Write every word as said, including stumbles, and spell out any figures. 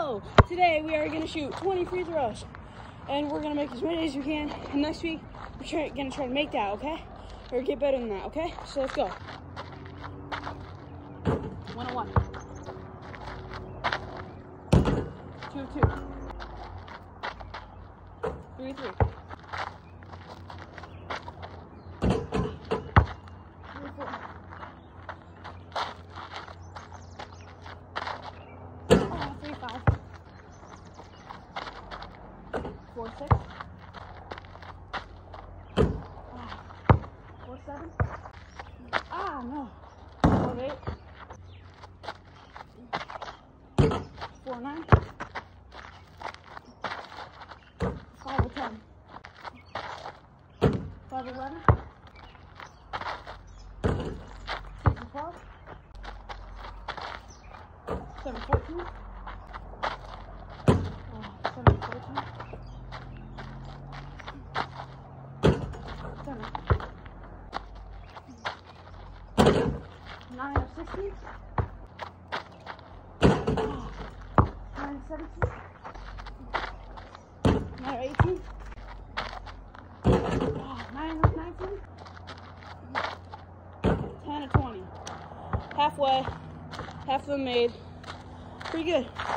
So today we are going to shoot twenty free throws, and we're going to make as many as we can. And next week we're try, going to try to make that, okay? Or get better than that, okay? So let's go. One on one. Two two. Three three. Three four. Oh, three five. Four six. Ah. Four seven. Ah no. Four eight. Four nine. Five or ten. Five eleven. Six or twelve. Seven fourteen. Oh, seven fourteen. Seven. Nine or sixteen. Oh, nine or seventeen. Nine or eighteen. Oh, nine or nineteen. Ten or twenty. Halfway. Half of them made. Pretty good.